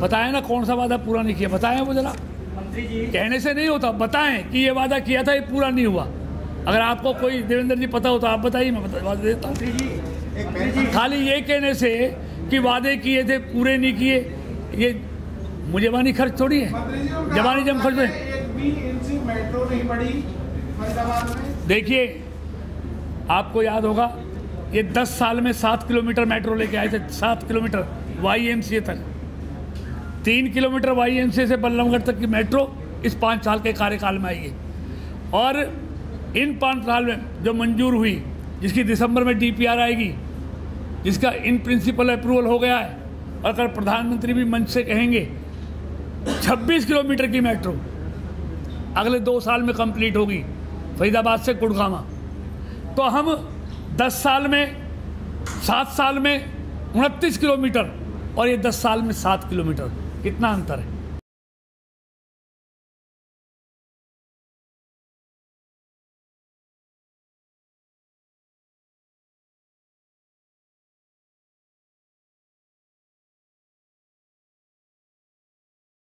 बताएं ना कौन सा वादा पूरा नहीं किया, बताएं वो जरा। मंत्री जी कहने से नहीं होता, बताएं कि ये वादा किया था, ये पूरा नहीं हुआ। अगर आपको कोई देवेंद्र जी पता हो तो आप बताइए, मैं बता देता हूँ। मंत्री जी खाली ये कहने से कि वादे किए थे पूरे नहीं किए, ये मुझे जबानी खर्च थोड़ी है। जबानी जम खर्च है। मेट्रो नहीं बढ़ी फरीदाबाद में। देखिए, आपको याद होगा ये 10 साल में 7 किलोमीटर मेट्रो लेके आए थे, 7 किलोमीटर YMCA तक, 3 किलोमीटर YMCA से बल्लभगढ़ तक की मेट्रो इस 5 साल के कार्यकाल में आई है। और इन 5 साल में जो मंजूर हुई, जिसकी दिसंबर में DPR आएगी, जिसका इन प्रिंसिपल अप्रूवल हो गया है, और अगर प्रधानमंत्री भी मंच से कहेंगे 26 किलोमीटर की मेट्रो अगले 2 साल में कंप्लीट होगी फरीदाबाद से गुड़गांव, तो हम 10 साल में 7 साल में 29 किलोमीटर और ये 10 साल में 7 किलोमीटर, कितना अंतर है।